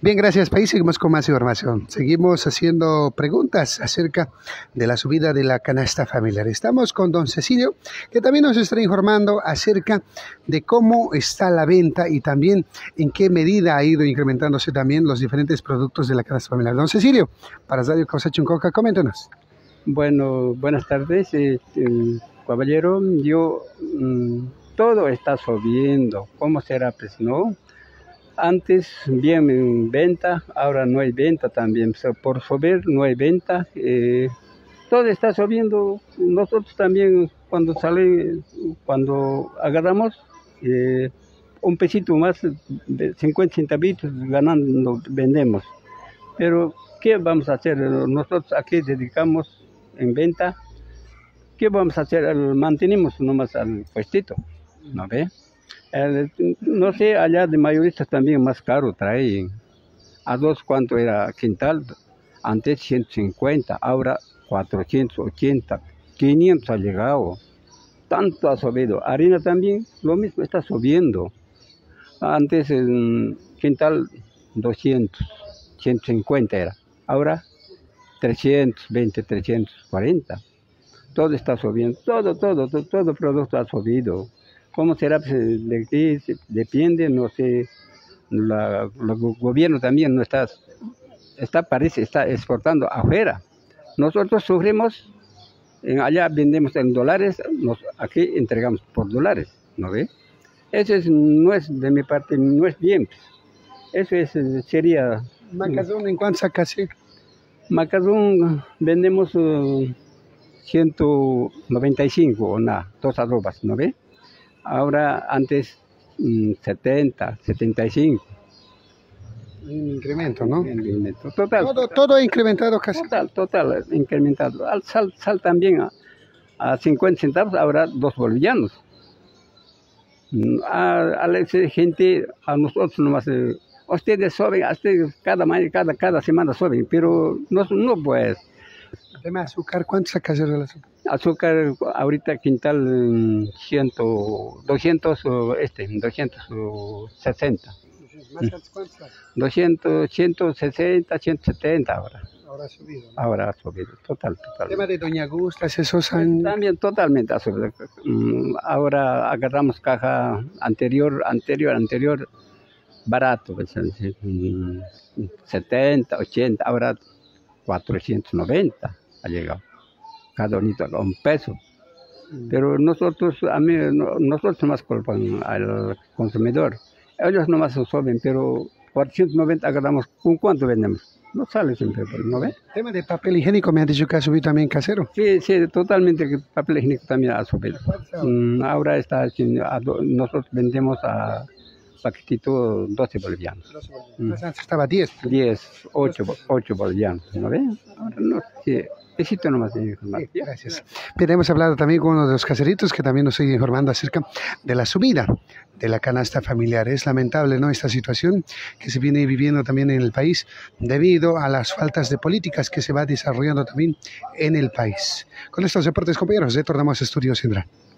Bien, gracias, país. Seguimos con más información. Seguimos haciendo preguntas acerca de la subida de la canasta familiar. Estamos con don Cecilio, que también nos está informando acerca de cómo está la venta y también en qué medida ha ido incrementándose también los diferentes productos de la canasta familiar. Don Cecilio, para Radio Causa Chuncoca, coméntenos. Bueno, buenas tardes, caballero. Todo está subiendo. ¿Cómo será? Pues no. Antes bien en venta, ahora no hay venta también. O sea, por subir no hay venta. Todo está subiendo. Nosotros también cuando agarramos un pesito más, de 50 centavitos ganando, vendemos. Pero ¿qué vamos a hacer? Nosotros aquí dedicamos en venta. ¿Qué vamos a hacer? Mantenemos nomás al puestito, ¿no ve? No sé, allá de mayoristas también más caro traen. A dos, ¿cuánto era quintal? Antes 150, ahora 480, 500 ha llegado. Tanto ha subido. Harina también, lo mismo está subiendo. Antes en quintal 200, 150 era. Ahora 320, 340. Todo está subiendo, todo producto ha subido. ¿Cómo será? Pues, de qué depende, no sé. El gobierno también no parece está exportando afuera. Nosotros sufrimos, allá vendemos en dólares, aquí entregamos por dólares, ¿no ve? Eso no es de mi parte, no es bien. Eso sería. Macazón, ¿en cuánto saca así? Macazón vendemos 195 o nada, dos arrobas, ¿no ve? Ahora antes 70, 75. Un incremento, ¿no? Incremento. Total. Todo incrementado casi. Total, incrementado. Al sal también a 50 centavos, ahora 2 bolivianos. A la gente, a nosotros nomás, ustedes suben, cada semana suben, pero no pues. El tema de azúcar, ¿cuánto sacas de la azúcar? Azúcar ahorita quintal 260. ¿Más alto cuánto está? 200, 160, 170 ahora. Ahora ha subido, ¿no? Ahora ha subido, total. El tema de Doña Gustas, esos han... También totalmente ha subido. Ahora agarramos caja anterior, barato, pues, 70, 80, ahora 490 ha llegado. Cada unito a $1. Pero nosotros nomás culpan al consumidor. Ellos nomás se suben, pero 490 agarramos. ¿Con cuánto vendemos? No sale siempre, ¿no ve? El tema de papel higiénico me han dicho que ha subido también casero. Sí, totalmente, que el papel higiénico también ha subido. Ahora nosotros vendemos a paquetito 12 bolivianos. Antes estaba 10. 8 bolivianos, ¿no ve? Ahora no, sí. Necesito nomás de informar. Sí, gracias. Bien, hemos hablado también con uno de los caseritos que también nos sigue informando acerca de la subida de la canasta familiar. Es lamentable, ¿no?, esta situación que se viene viviendo también en el país debido a las faltas de políticas que se va desarrollando también en el país. Con estos reportes, compañeros, retornamos a Estudio Central.